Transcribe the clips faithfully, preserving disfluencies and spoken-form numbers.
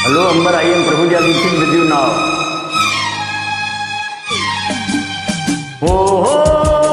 Hello, Amber, I am Prabhuji meeting with you now. Oh, oh.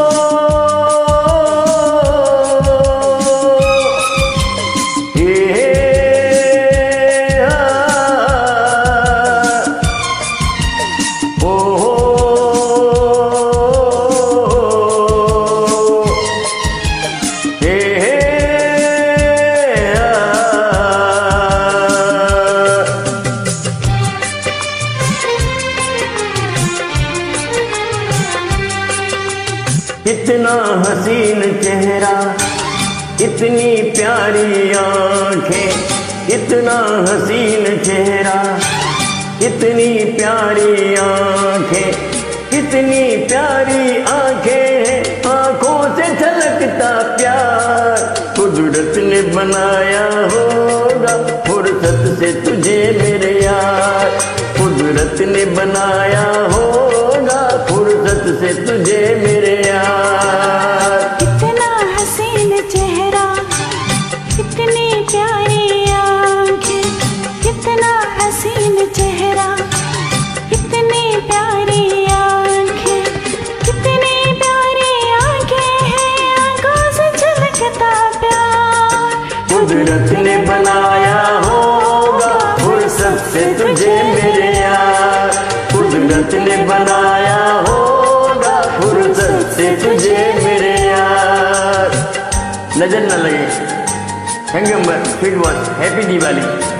इतना हसीन चेहरा, इतनी प्यारी आंखें, इतना हसीन चेहरा, इतनी प्यारी आंखें, कितनी प्यारी आंखें, आंखों से झलकता प्यार कुदरत ने बनाया होगा फुर्सत से तुझे मेरे यार, कुदरत ने बनाया होगा फुर्सत से तुझे मेरे यार। कितना हसीन चेहरा, कितनी प्यारी आंखें, कितना हसीन चेहरा, कितनी प्यारी आंखें, कितनी प्यारी आंखें हैं, आंखों से झलकता प्यार कुदरत ने बनाया होगा फुर्सत से तुझे मेरे यार, कुदरत ने बनाया होगा फुर्सत से तुझे मेरे यार। नजर न लगे। Thank you Ambar, sweet watch, happy Diwali.